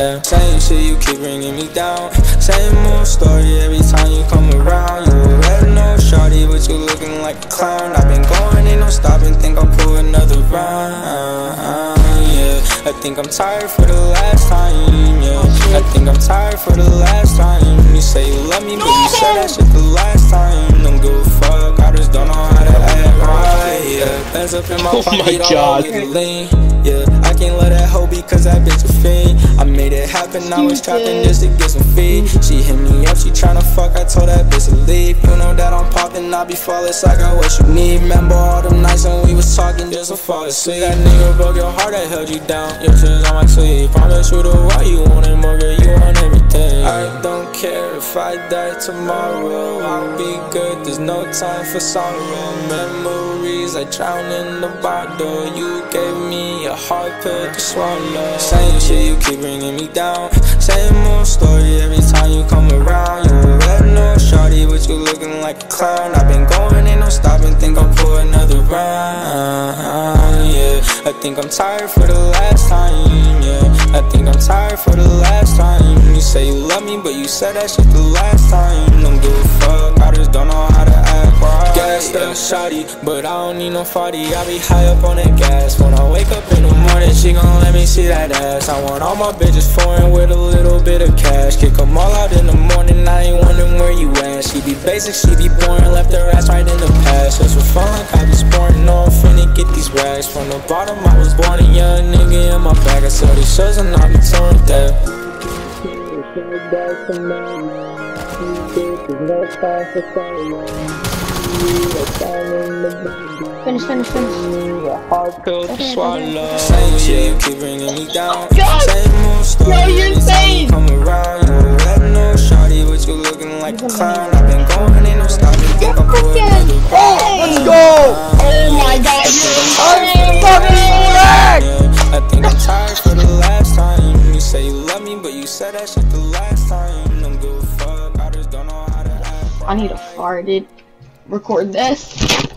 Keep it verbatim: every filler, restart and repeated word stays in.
Yeah. Same shit, you keep bringing me down. Same old story every time you come around. You already know shawty, but you looking like a clown. I've been going, ain't no stopping, think I'll pull another round. Yeah, I think I'm tired for the last time. Yeah, I think I'm tired for the last time. You say you love me, but you said that shit the last time. Don't give a fuck, I just don't know how to act right. Yeah, hands up in my Oh pocket, my all God. over the lean. Yeah, I can't let that hoe because that bitch a fiend. I made it happen, I was trapping just to get some feed. She hit me up, she tryna fuck, I told that bitch to leave. You know that I'm popping, I be flawless, I got what you need. Remember all them nights when we was talking just to fall asleep. That nigga broke your heart, I held you down. Your tears on my sleeve, promise you the world, you want it more, girl, you want everything. I don't care if I die tomorrow, I'll be good, there's no time for sorrow. Memories, I drown in the bottle. You gave me a hard pill to swallow. Same shit, you keep bringing me down. Same old story every time you come around. You already know shawty, but you looking like a clown. I've been going, ain't no stopping, think I'll pull another round. Yeah, I think I'm tired for the last time. Yeah, I think I'm tired for the last time. You say you love me, but you said that shit the last time. Don't give a fuck, I just don't know how to act right. Gassed up shawty, but I don't need no forty. I be high up on that gas. When I wake up in the morning, she gon' let me see that ass. I want all my bitches foreign with a little bit of cash. Kick them all out in the morning, I ain't wondering where you at. She be basic, she be boring, left her ass right in the past. Just for fun like I be sporting, no I'm finna get these rags. From the bottom I was born a young nigga in my bag. I sell these shows and I be touring that. Finish, finish, finish. Hard pill to swallow. Same shit, you keep bringing me down. God. Same old story Yo, you're every time you insane. come around. You already know shawty, but you looking like a clown. I've been going, ain't no stopping, think I'll pull another round. Let's go! Oh my God, you're I think I'm tired for the last time. You say you love me, but you said that shit the last time. Don't give a fuck, I just don't know how to act. I need to fart it. Record this.